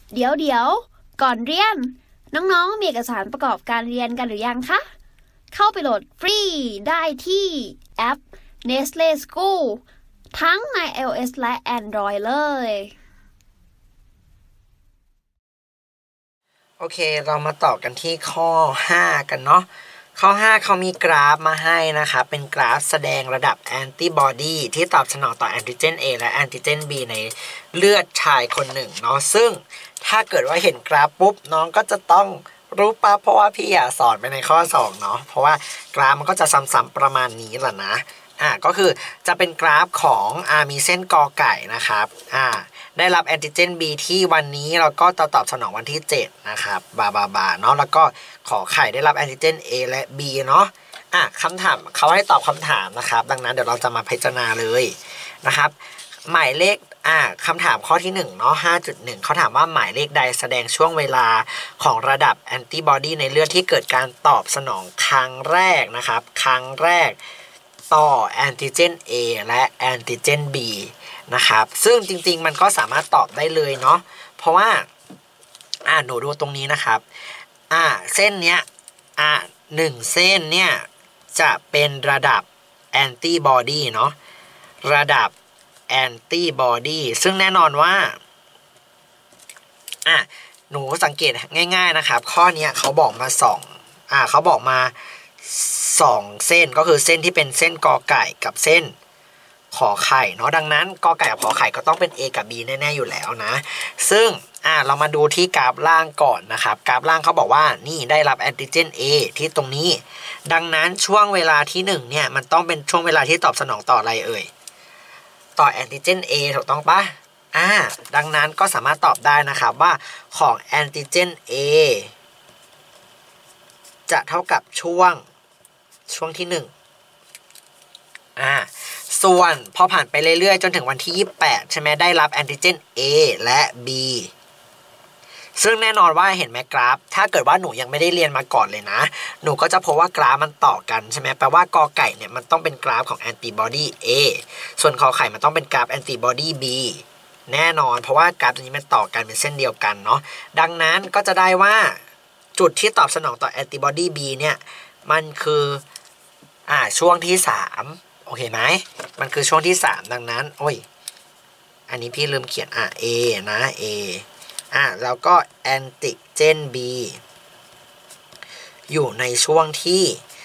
เดี๋ยวก่อนเรียนน้องๆมีเอกสารประกอบการเรียนกันหรือยังคะเข้าไปโหลดฟรีได้ที่แอป Nestle School ทั้งใน iOS และ Android เลยโอเคเรามาต่อกันที่ข้อ5กันเนาะข้อ5เขามีกราฟมาให้นะคะเป็นกราฟแสดงระดับแอนติบอดีที่ตอบสนองต่อแอนติเจน A และแอนติเจน B ในเลือดชายคนหนึ่งเนาะซึ่งถ้าเกิดว่าเห็นกราฟปุ๊บน้องก็จะต้องรู้ป่ะเพราะว่าพี่สอนไปในข้อ2เนาะเพราะว่ากราฟมันก็จะซ้ำๆประมาณนี้แหละนะก็คือจะเป็นกราฟของมีเส้นกอไก่นะครับได้รับแอนติเจน B ที่วันนี้แล้วก็ตอบสนองวันที่7นะครับบาเนาะแล้วก็ขอไข่ได้รับแอนติเจน A และ B เนาะคำถามเขาให้ตอบคำถามนะครับดังนั้นเดี๋ยวเราจะมาพิจารณาเลยนะครับหมายเลขคำถามข้อที่1เนาะ 5.1 เขาถามว่าหมายเลขใดแสดงช่วงเวลาของระดับแอนติบอดีในเลือดที่เกิดการตอบสนองครั้งแรกนะครับครั้งแรกต่อแอนติเจน A และแอนติเจน B นะครับซึ่งจริงๆมันก็สามารถตอบได้เลยเนาะเพราะว่าหนูดูตรงนี้นะครับเส้นเนี้ย1เส้นเนี่ยจะเป็นระดับแอนติบอดีเนาะระดับแอนติบอดีซึ่งแน่นอนว่าหนูสังเกตง่ายๆนะครับข้อนี้เขาบอกมาเขาบอกมา2เส้นก็คือเส้นที่เป็นเส้นกอไก่กับเส้นขอไข่เนาะดังนั้นกอไก่กับขอไข่ก็ต้องเป็น A กับ B แน่ๆอยู่แล้วนะซึ่งเรามาดูที่กราฟล่างก่อนนะครับกราฟล่างเขาบอกว่านี่ได้รับแอนติเจน A ที่ตรงนี้ดังนั้นช่วงเวลาที่1เนี่ยมันต้องเป็นช่วงเวลาที่ตอบสนองต่ออะไรเอ่ยต่อแอนติเจน A ถูกต้องปะดังนั้นก็สามารถตอบได้นะครับว่าของแอนติเจน A จะเท่ากับช่วงที่1ส่วนพอผ่านไปเรื่อยๆจนถึงวันที่28ใช่ไหมได้รับแอนติเจน A และ B ซึ่งแน่นอนว่าเห็นไหมกราฟถ้าเกิดว่าหนูยังไม่ได้เรียนมาก่อนเลยนะหนูก็จะพบว่ากราฟมันต่อกันใช่ไหมแปลว่ากอไก่เนี่ยมันต้องเป็นกราฟของแอนติบอดี A ส่วนขอไข่มันต้องเป็นกราฟแอนติบอดี B แน่นอนเพราะว่ากราฟตัวนี้มันต่อกันเป็นเส้นเดียวกันเนาะดังนั้นก็จะได้ว่าจุดที่ตอบสนองต่อแอนติบอดี B เนี่ยมันคือช่วงที่3โอเคไหมมันคือช่วงที่3ดังนั้นอันนี้พี่ลืมเขียนA นะ A แล้วก็แอนติเจน B อยู่ในช่วงที่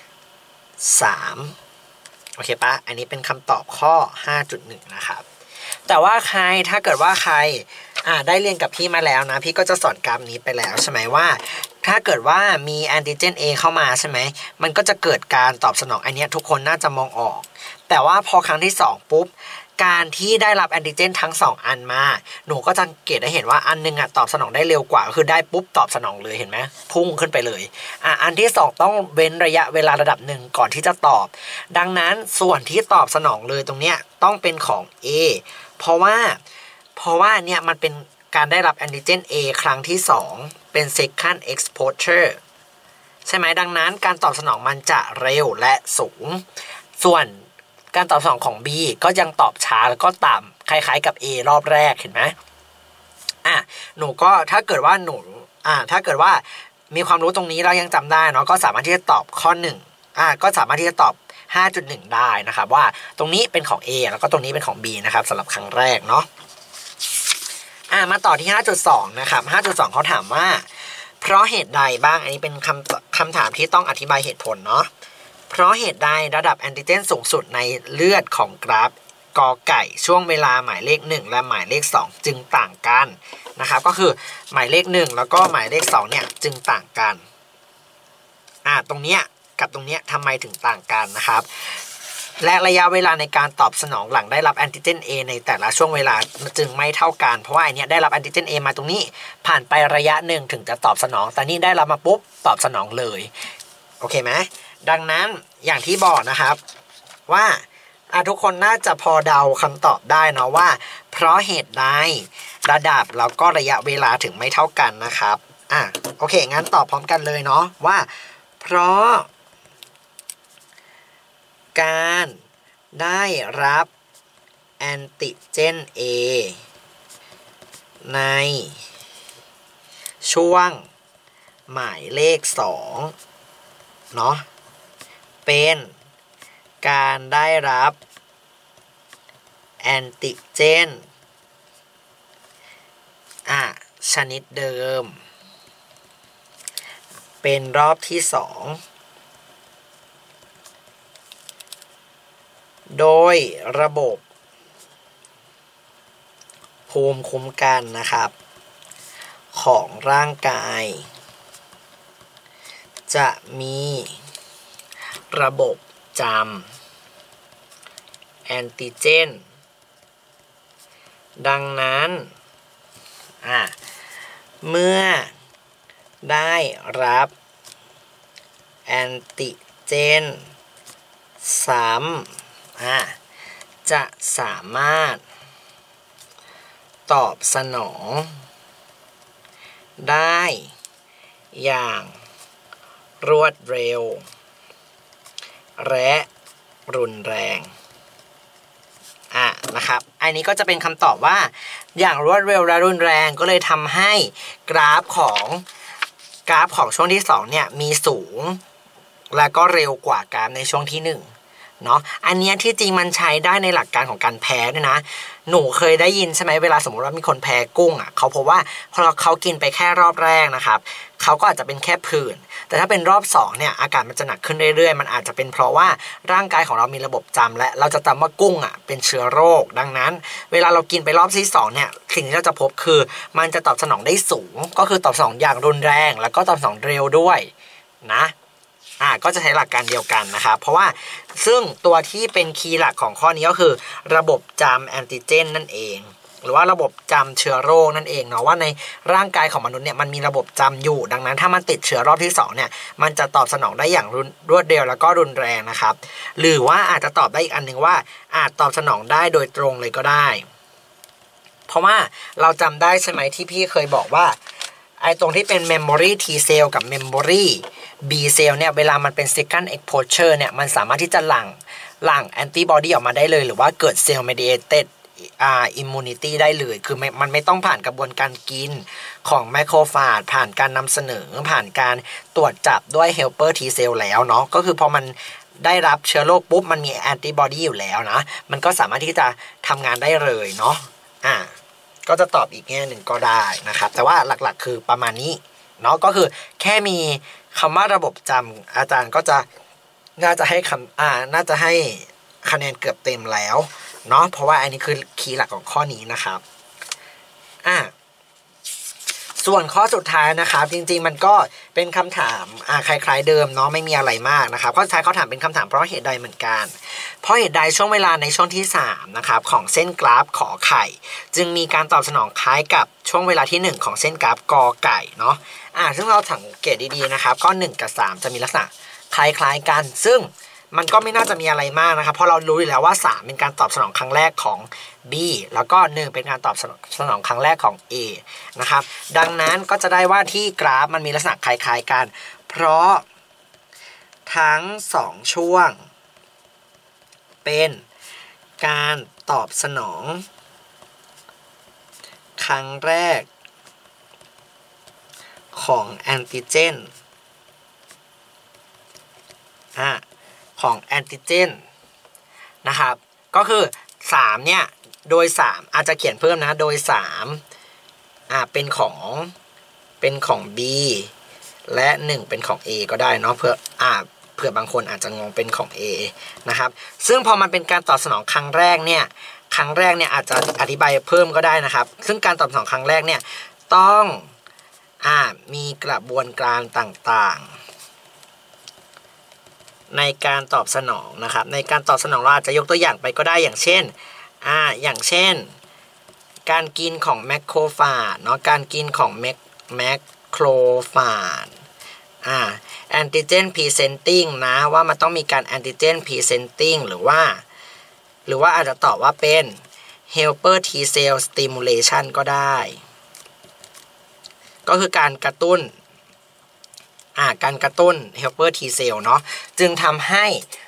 3โอเคปะอันนี้เป็นคำตอบข้อ 5.1 นะครับแต่ว่าถ้าเกิดว่าใครได้เรียนกับพี่มาแล้วนะพี่ก็จะสอนกราฟนี้ไปแล้วใช่ไหมว่าถ้าเกิดว่ามีแอนติเจน A เข้ามาใช่ไหมมันก็จะเกิดการตอบสนองอันนี้ทุกคนน่าจะมองออกแต่ว่าพอครั้งที่2ปุ๊บการที่ได้รับแอนติเจนทั้ง2อันมาหนูก็จะสังเกตได้เห็นว่าอันนึงตอบสนองได้เร็วกว่าคือได้ปุ๊บตอบสนองเลยเห็นไหมพุ่งขึ้นไปเลยอันที่2ต้องเว้นระยะเวลาระดับหนึ่งก่อนที่จะตอบดังนั้นส่วนที่ตอบสนองเลยตรงเนี้ยต้องเป็นของ A เพราะว่าเนี่ยมันเป็นการได้รับแอนติเจน A ครั้งที่2เป็น second exposure ใช่ไหมดังนั้นการตอบสนองมันจะเร็วและสูงส่วนการตอบสนองของ B ก็ยังตอบช้าแล้วก็ต่ำคล้ายๆกับ A รอบแรกเห็นไหมหนูก็ถ้าเกิดว่ามีความรู้ตรงนี้เรายังจำได้เนาะก็สามารถที่จะตอบข้อ1ก็สามารถที่จะตอบ 5.1 ได้นะครับว่าตรงนี้เป็นของ A แล้วก็ตรงนี้เป็นของ B นะครับสำหรับครั้งแรกเนาะมาต่อที่ 5.2 นะครับ 5.2 เขาถามว่าเพราะเหตุใดบ้างอันนี้เป็นคำถามที่ต้องอธิบายเหตุผลเนาะเพราะเหตุใดระดับแอนติเจนสูงสุดในเลือดของกราฟกอไก่ช่วงเวลาหมายเลข1และหมายเลข2จึงต่างกันนะครับก็คือหมายเลข1แล้วก็หมายเลข2เนี่ยจึงต่างกันตรงเนี้ยกับตรงเนี้ยทำไมถึงต่างกันนะครับและระยะเวลาในการตอบสนองหลังได้รับแอนติเจน A ในแต่ละช่วงเวลาจึงไม่เท่ากันเพราะว่าอันเนี้ยได้รับแอนติเจน A มาตรงนี้ผ่านไประยะหนึ่งถึงจะตอบสนองแต่นี่ได้รับมาปุ๊บตอบสนองเลยโอเคไหมดังนั้นอย่างที่บอกนะครับว่าทุกคนน่าจะพอเดาคำตอบได้เนาะว่าเพราะเหตุใดระดับแล้วก็ระยะเวลาถึงไม่เท่ากันนะครับโอเคงั้นตอบพร้อมกันเลยเนาะว่าเพราะการได้รับแอนติเจน A ในช่วงหมายเลข2เนาะเป็นการได้รับแอนติเจนชนิดเดิมเป็นรอบที่2โดยระบบภูมิคุ้มกันนะครับของร่างกายจะมีระบบจำแอนติเจนดังนั้นเมื่อได้รับแอนติเจนซ้ำจะสามารถตอบสนองได้อย่างรวดเร็วและรุนแรงนะครับอันนี้ก็จะเป็นคำตอบว่าอย่างรวดเร็วและรุนแรงก็เลยทำให้กราฟของช่วงที่2เนี่ยมีสูงและก็เร็วกว่ากราฟในช่วงที่1เนาะอันนี้ที่จริงมันใช้ได้ในหลักการของการแพ้ด้วยนะหนูเคยได้ยินใช่ไหมเวลาสมมติว่ามีคนแพ้กุ้งเขาพบว่าพอเขากินไปแค่รอบแรกนะครับเขาก็อาจจะเป็นแค่ผื่นแต่ถ้าเป็นรอบ2เนี่ยอาการมันจะหนักขึ้นเรื่อยๆมันอาจจะเป็นเพราะว่าร่างกายของเรามีระบบจำและเราจะจำว่ากุ้งเป็นเชื้อโรคดังนั้นเวลาเรากินไปรอบที่2เนี่ยสิ่งที่เราจะพบคือมันจะตอบสนองได้สูงก็คือตอบสนองอย่างรุนแรงแล้วก็ตอบสนองเร็วด้วยนะก็จะใช้หลักการเดียวกันนะครับเพราะว่าซึ่งตัวที่เป็นคีย์หลักของข้อนี้ก็คือระบบจำแอนติเจนนั่นเองหรือว่าระบบจำเชื้อโรคนั่นเองเนาะว่าในร่างกายของมนุษย์เนี่ยมันมีระบบจำอยู่ดังนั้นถ้ามันติดเชื้อรอบที่2เนี่ยมันจะตอบสนองได้อย่างรวดเร็วแล้วก็รุนแรงนะครับหรือว่าอาจจะตอบได้อีกอันหนึ่งว่าอาจตอบสนองได้โดยตรงเลยก็ได้เพราะว่าเราจำได้ใช่ไหมที่พี่เคยบอกว่าไอ้ตรงที่เป็น memory T cell กับ memory B cell เนี่ยเวลามันเป็น second exposure เนี่ยมันสามารถที่จะหลั่ง antibody ออกมาได้เลยหรือว่าเกิด cell mediated immunity ได้เลยคือมันไม่ต้องผ่านกระบวนการกินของไมโครฟาจผ่านการนำเสนอผ่านการตรวจจับด้วย helper T cell แล้วเนาะก็คือพอมันได้รับเชื้อโรคปุ๊บมันมี antibody อยู่แล้วนะมันก็สามารถที่จะทำงานได้เลยเนาะก็จะตอบอีกแง่หนึ่งก็ได้นะครับแต่ว่าหลักๆคือประมาณนี้เนาะก็คือแค่มีคำว่าระบบจำอาจารย์ก็จะน่าจะให้คะแนนเกือบเต็มแล้วเนาะเพราะว่าอันนี้คือคีย์หลักของข้อนี้นะครับส่วนข้อสุดท้ายนะครับจริงๆมันก็เป็นคำถามคล้ายๆเดิมเนาะไม่มีอะไรมากนะครับข้อสุดท้ายเขาถามเป็นคำถามเพราะเหตุใดเหมือนกันเพราะเหตุใดช่วงเวลาในช่วงที่3นะครับของเส้นกราฟขอไข่จึงมีการตอบสนองคล้ายกับช่วงเวลาที่1ของเส้นกราฟกอไก่เนาะซึ่งเราสังเกตดีๆนะครับก็1กับ3จะมีลักษณะคล้ายๆกันซึ่งมันก็ไม่น่าจะมีอะไรมากนะครับเพราะเรารู้อยู่แล้วว่า3เป็นการตอบสนองครั้งแรกของ B แล้วก็1เป็นการตอบสนองครั้งแรกของ A นะครับดังนั้นก็จะได้ว่าที่กราฟมันมีลักษณะคล้ายๆกันเพราะทั้ง2ช่วงเป็นการตอบสนองครั้งแรกของแอนติเจนของแอนติเจนนะครับก็คือ3เนี่ยโดย3อาจจะเขียนเพิ่มนะโดย3เป็นของ B และ1เป็นของ A ก็ได้เนาะเพื่อบางคนอาจจะงงเป็นของ A นะครับซึ่งพอมันเป็นการตอบสนองครั้งแรกเนี่ยอาจจะอธิบายเพิ่มก็ได้นะครับซึ่งการตอบสนองครั้งแรกเนี่ยต้องมีกระบวนการต่างๆในการตอบสนองนะครับในการตอบสนองเราอาจจะยกตัวอย่างไปก็ได้อย่างเช่นการกินของแมคโครฟาจเนาะการกินของแมคโครฟาจแอนติเจนพรีเซนติ้งนะว่ามันต้องมีการแอนติเจนพรีเซนติ้งหรือว่าอาจจะตอบว่าเป็น helper T cell stimulation ก็ได้ก็คือการกระตุ้นhelper T cell เนาะจึงทำให้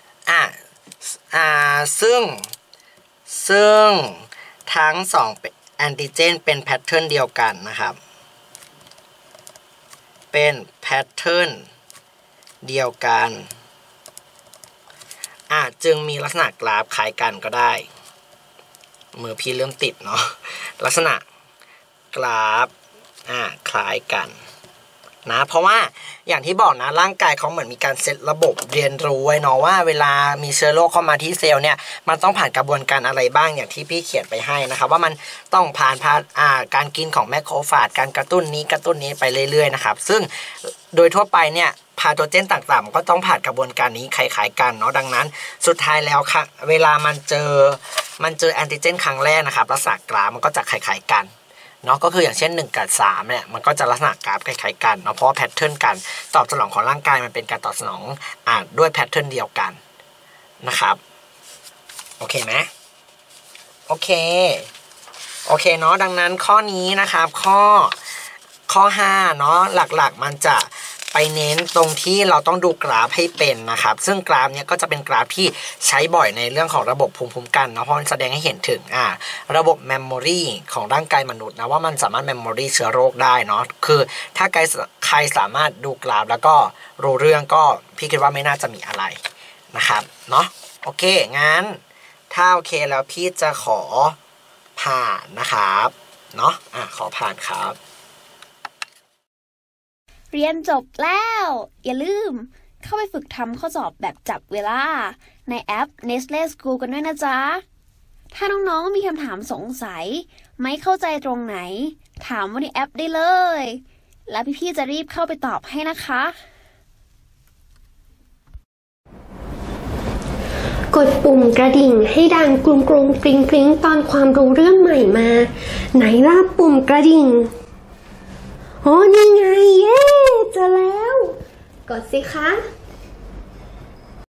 ซึ่งทั้ง2แอนติเจนเป็นแพทเทิร์นเดียวกันนะครับเป็นแพทเทิร์นเดียวกันจึงมีลักษณะกราฟคล้ายกันก็ได้มือพี่เริ่มติดเนาะลักษณะกราฟคล้ายกันนะเพราะว่าอย่างที่บอกนะร่างกายเขาเหมือนมีการเซตระบบเรียนรู้ไว้เนาะว่าเวลามีเชื้อโรคเข้ามาที่เซลล์เนี่ยมันต้องผ่านกระบวนการอะไรบ้างอย่างที่พี่เขียนไปให้นะครับว่ามันต้องผ่านการกินของแมคโครฟาจการกระตุ้นนี้ไปเรื่อยๆนะครับซึ่งโดยทั่วไปเนี่ยพาโทเจนต่างๆก็ต้องผ่านกระบวนการนี้คล้ายๆกันเนาะดังนั้นสุดท้ายแล้วค่ะเวลามันเจอแอนติเจนครั้งแรกนะครับลักษณะกราฟมันก็จะคล้ายๆกันเนาะก็คืออย่างเช่น1กับ3เนี่ยมันก็จะลักษณะกราฟคล้ายๆกันเนาะเพราะว่าแพทเทิร์นการตอบสนองของร่างกายมันเป็นการตอบสนองด้วยแพทเทิร์นเดียวกันนะครับโอเคไหมโอเคเนาะดังนั้นข้อนี้นะครับข้อ5เนาะหลักๆมันจะไปเน้นตรงที่เราต้องดูกราฟให้เป็นนะครับซึ่งกราฟเนี้ยก็จะเป็นกราฟที่ใช้บ่อยในเรื่องของระบบภูมิคุ้มกันเนาะเพราะมันแสดงให้เห็นถึงระบบเมมโมรีของร่างกายมนุษย์นะว่ามันสามารถเมมโมรีเชื้อโรคได้เนาะคือถ้าใครสามารถดูกราฟแล้วก็รู้เรื่องก็พี่คิดว่าไม่น่าจะมีอะไรนะครับเนาะโอเคงั้นถ้าโอเคแล้วพี่จะขอผ่านนะครับเนาะขอผ่านครับเรียนจบแล้วอย่าลืมเข้าไปฝึกทำข้อสอบแบบจับเวลาในแอป Nestle School กันด้วยนะจ๊ะถ้าน้องๆมีคำถามสงสัยไม่เข้าใจตรงไหนถามว่าในแอปได้เลยแล้วพี่ๆจะรีบเข้าไปตอบให้นะคะกดปุ่มกระดิ่งให้ดังกรุงกรุงกริ๊งกริ๊งตอนความรู้เรื่องใหม่มาไหนล่ะปุ่มกระดิ่งโอ้นี่ไงเย้เจอแล้วกดสิคะ